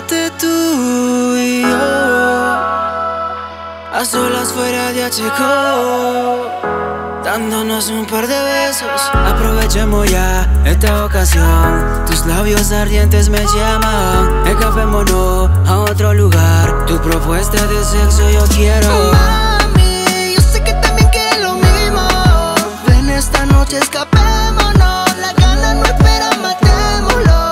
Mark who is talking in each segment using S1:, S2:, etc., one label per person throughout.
S1: Solamente tú y yo, a solas fuera de HQ, dándonos un par de besos. Aprovechemos ya esta ocasión, tus labios ardientes me llaman. Escapémonos a otro lugar, tu propuesta de sexo yo quiero.
S2: Mami, yo sé que también quieres lo mismo. Ven esta noche, escapémonos, la gana no espera, matémoslo.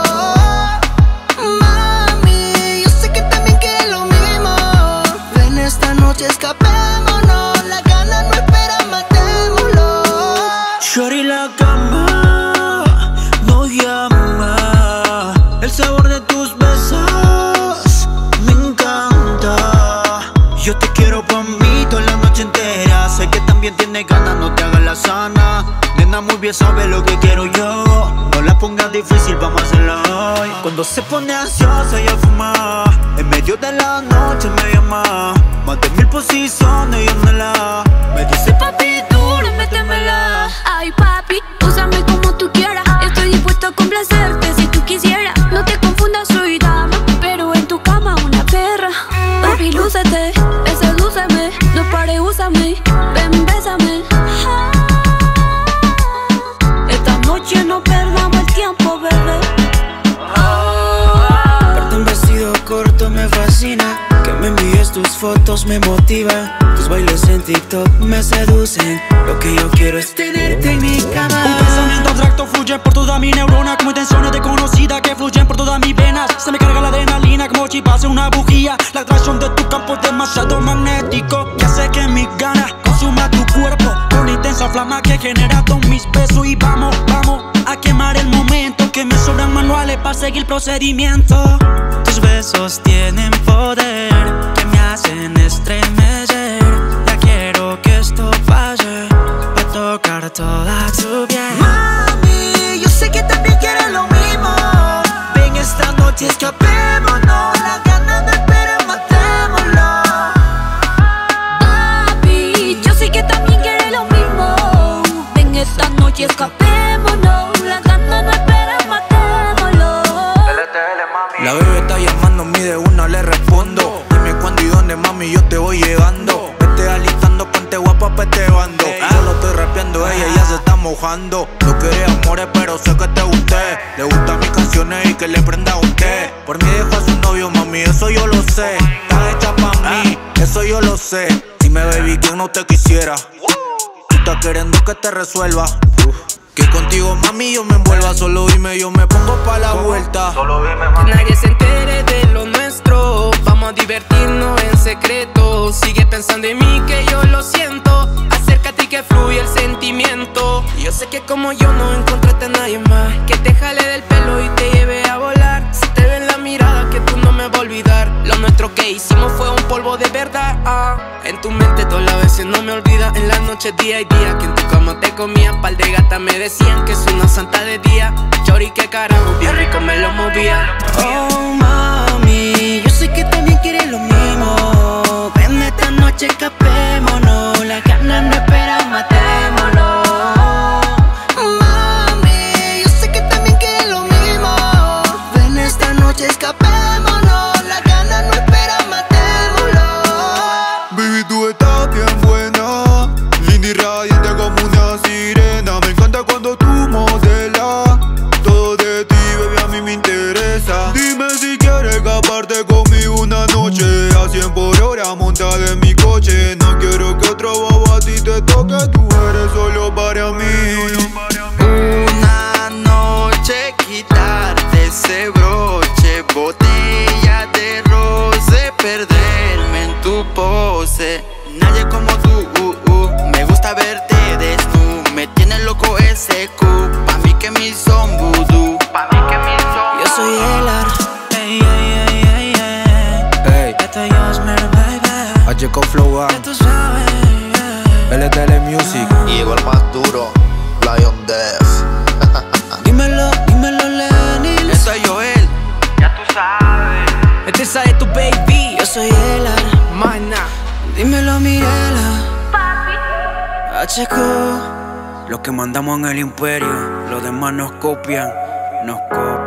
S2: Mami, yo sé que también quieres lo mismo. Ven esta noche, escapémonos, la gana no espera, matémoslo.
S1: Shorty, la cama no llama, el sabor de tus besos me encanta. Yo te quiero pa' mí toda la noche entera. Sé que también tienes ganas, no te hagas la sana. Nena, muy bien sabes lo que quiero yo. No la pongas difícil, vamos a hacerla hoy. Cuando se pone ansiosa ella fuma, en medio de la noche me llama. Más de 1000 posiciones y anhela. Me dice papi, duro, métemela.
S3: Ay papi, úsame como tú quieras. Estoy dispuesto a complacerte si tú quisieras. No te confundas, soy dama, pero en tu cama una perra. Papi, lúcete, sedúceme, no pare, úsame, ven, bésame. Esta noche no perdamos el tiempo, bebé.
S1: Verte en vestido corto me fascina, que me envíes tus fotos me motiva. Tus bailes en TikTok me seducen. Lo que yo quiero es tenerte en mi cama.
S4: Un pensamiento abstracto fluye por toda mi neurona, como intenciones desconocidas que fluyen por todas mis venas. Se me carga la adrenalina como chispas en una bujía. La atracción de tu campo es demasiado magnético y hace que mis ganas consuma tu cuerpo con intensa flama que genera todos mis besos. Y vamos, vamos a quemar el momento, que me sobran manuales para seguir el procedimiento.
S1: Tus besos tienen poder que me hacen estremecer. Ya quiero que esto pase, para tocar toda tu piel.
S2: Mami, yo sé que también quieres lo mismo. Ven esta noche, escapémonos, la gana no espera, matémoslo.
S3: Papi, yo sé que también quieres lo mismo. Ven esta noche, escapémonos, la gana no espera, matémoslo.
S1: La bebé está llamándome y de una le respondo. Dime cuándo y dónde, mami, yo te voy llegando. Vete alistando, ponte guapa pa' este bando. Solo estoy rapeando, ella ya se está mojando. No quería amores, pero sé que te gusté. Le gustan mis canciones y que le prenda a usted. Por mí dejó a su novio, mami, eso yo lo sé. Estás hecha pa' mí, eso yo lo sé. Dime, baby, ¿quién no te quisiera? Tú estás queriendo que te resuelva. Que contigo, mami, yo me envuelva. Solo dime, yo me pongo pa' la vuelta.
S5: Que nadie se entere de lo nuestro. Vamos a divertirnos en secreto. Sigue pensando en mí que yo lo siento. Acércate y que fluya el sentimiento. Y yo sé que como yo no encontraste a nadie más que te jale del pelo y te lleve a volar. Si te ve en la mirada que tú no me vas a olvidar. Lo nuestro que hicimos fue un polvo de verdad. En tu mente todas las veces no me olvidas. En la noche, día y día, que en tu cama te comía. Par de gatas me decían que es una santa de día. Chori, que carajo, bien rico me lo movía.
S1: Oh, mami, yo sé que también quieres lo mismo. Ven esta noche, escapémonos, la gana no espera, matémoslo.
S2: Mami, yo sé que también quieres lo mismo. Ven esta noche, escapémonos, la gana no espera, matémoslo.
S6: Baby, tú estás bien buena, linda y radiante como una sirena. Me encanta cuando tú modelas, todo de ti, baby, a mí me interesa. Dime si quieres escaparte conmigo una noche, a 100 por hora montada en mi coche. No quiero que otro bobo a ti te toque, tú eres solo para mí.
S7: Una noche quitarte ese broche, botella de roce, perderme en tu pose. Nadie como tú, me gusta verte desnudo. Me tiene loco ese Q, pa' mí que mi son vudú.
S1: Yo soy el ar. Ey, ey, ey, ey, ey. Ey. Esto es Yosmer, baby.
S8: HK Flow,
S1: Ya tú sabes.
S8: LTL Music.
S7: Y llegó el más duro, Lion Death.
S1: Dímelo, dímelo, Lenin.
S7: Ese es Joel, ya tú sabes.
S5: Esa es tu baby.
S1: Yo soy el ar.
S5: Mana.
S1: Dímelo, Mirela. HQ. Lo que mandamos en el imperio, los demás nos copian, nos copian.